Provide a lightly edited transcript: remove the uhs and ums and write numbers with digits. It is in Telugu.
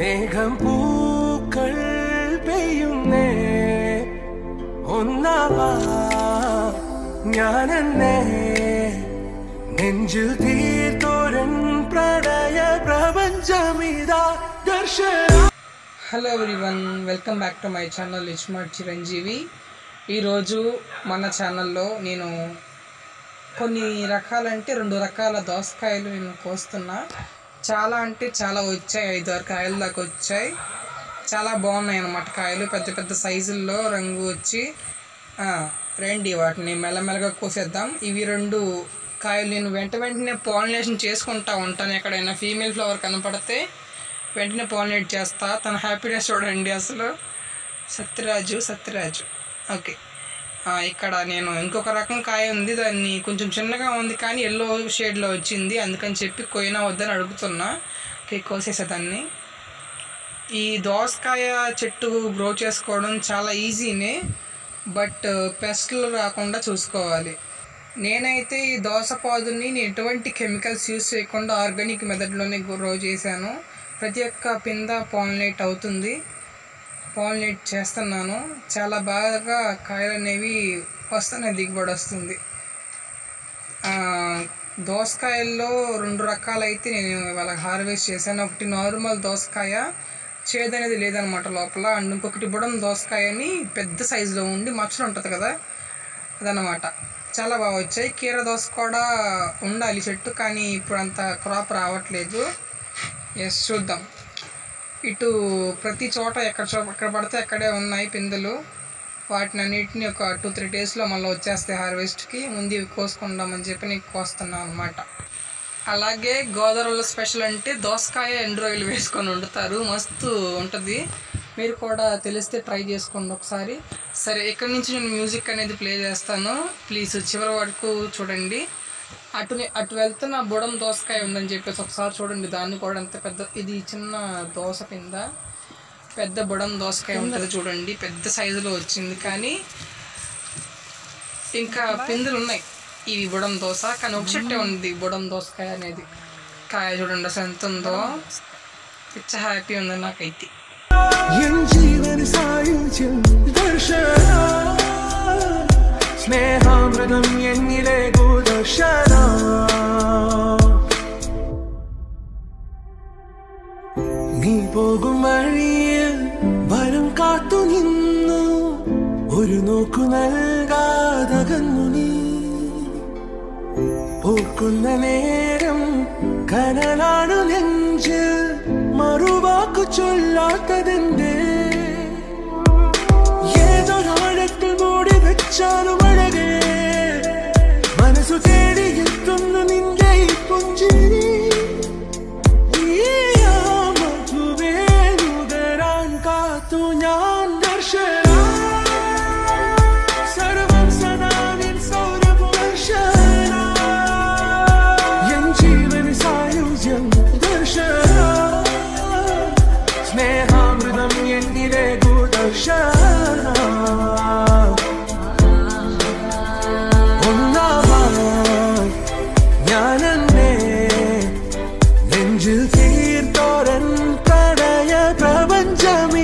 മേഘം പൂക്കൾ പെയ്യുന്നേ ഒന്നാവാ ഞാനെന്നെ നെഞ്ചിൽ തീർത്തോരൻ പ്രണയ പ്രപഞ്ചമിതാ Darshana. Hello everyone, welcome back to my channel ismart Chiranjeevi. ఈరోజు మన ఛానల్లో నేను కొన్ని రకాలంటే 2 రకాల దోసకాయలు నేను కోస్తున్నా. చాలా అంటే చాలా వచ్చాయి, 5-6 కాయల దాకా వచ్చాయి. చాలా బాగున్నాయి అన్నమాట కాయలు, పెద్ద పెద్ద సైజుల్లో రంగు వచ్చి. రండి వాటిని మెల్లమెల్లగా కోసేద్దాం. ఇవి 2 కాయలు నేను వెంటనే పాలినేషన్ చేసుకుంటా ఉంటాను. ఎక్కడైనా ఫీమేల్ ఫ్లవర్ కనపడితే వెంటనే పాలినేట్ చేస్తా. తన హ్యాపీనెస్ చూడండి అసలు. సత్యరాజు ఓకే. ఇక్కడ నేను ఇంకొక రకం కాయ ఉంది, దాన్ని కొంచెం చిన్నగా ఉంది కానీ ఎల్లో షేడ్లో వచ్చింది, అందుకని చెప్పి కొయినా వద్దని అడుగుతున్నా. ఓకే, కోసేసేదాన్ని. ఈ దోసకాయ చెట్టు గ్రో చేసుకోవడం చాలా ఈజీనే, బట్ పెస్ట్లు రాకుండా చూసుకోవాలి. నేనైతే ఈ దోసపాదుని ఎటువంటి కెమికల్స్ యూజ్ చేయకుండా ఆర్గానిక్ మెథడ్లోనే గ్రో చేశాను. ప్రతి ఒక్క పింద పాలినేట్ అవుతుంది, పాలినేట్ చేస్తున్నాను. చాలా బాగా కాయలు అనేవి వస్తున్నాయి, దిగుబడి వస్తుంది. దోసకాయల్లో 2 రకాలైతే నేను ఇవాళ హార్వెస్ట్ చేశాను. ఒకటి నార్మల్ దోసకాయ, చేదనేది లేదనమాట లోపల. అండ్ ఇంకొకటి బుడం దోసకాయ అని పెద్ద సైజులో ఉండి మచ్చలు ఉంటుంది కదా, అదనమాట. చాలా బాగా వచ్చాయి. కీర దోస కూడా ఉండాలి చెట్టు, కానీ ఇప్పుడు అంత క్రాప్ రావట్లేదు. ఎస్, చూద్దాం. ఇటు ప్రతి చోట ఎక్కడ పడితే అక్కడే ఉన్నాయి పిందెలు. వాటిని అన్నిటిని ఒక 2-3 డేస్లో మళ్ళీ వచ్చేస్తాయి హార్వెస్ట్కి. ముందు ఇవి కోసుకుందామని చెప్పి నేను కోస్తున్నాను అనమాట. అలాగే గోదావరిలో స్పెషల్ అంటే దోసకాయ ఎండు రొయ్యలు వేసుకొని వండుతారు, మస్తు ఉంటుంది. మీరు కూడా తెలిస్తే ట్రై చేసుకోండి ఒకసారి. సరే, ఇక్కడి నుంచి నేను మ్యూజిక్ అనేది ప్లే చేస్తాను, ప్లీజ్ చివరి వరకు చూడండి. అటు వెళ్తున్న బుడం దోసకాయ ఉందని చెప్పేసి ఒకసారి చూడండి. దాన్ని కూడా ఎంత పెద్ద, ఇది చిన్న దోస కింద పెద్ద బుడం దోసకాయ ఉంటుంది చూడండి, పెద్ద సైజులో వచ్చింది. కానీ ఇంకా పిందులు ఉన్నాయి ఇవి బుడం దోస, కానీ ఒక చెట్టే ఉంది బుడం దోసకాయ అనేది. కాయ చూడండి అసలు ఎంత ఉందో, పిచ్చ హ్యాపీ ఉంది నాకైతే. സ്നേഹാമൃതം എന്നിലെ ദർശന നീ പോകും വഴിയിൽ വരം കാത്തു നിന്നു ഒരു നോക്കു നൽകാതകന്നു നീ ഓർക്കുന്ന നേരം കനലാണു നെഞ്ചിൽ മറുവാക്കു ചൊല്ലാത്തതെന്തേ ഏതൊരാഴത്തിൽ മൂടി വെച്ചാലും അഴകേ മനസ്സു തേടി എത്തുന്നു നിന്റെ ഈ പുഞ്ചിരി മധുവേ നുകരാൻ കാത്തു ഞാൻ ദർശന സർവം സദാ നിൻ സൗരഭം ദർശന എൻ ജീവൻ സായുജ്യം ദർശന സ്നേഹാമൃതം എന്നിലെ ദർശന ഞാനെന്നെ നെഞ്ചിൽ തീർത്തോരൻ പ്രണയ പ്രപഞ്ചം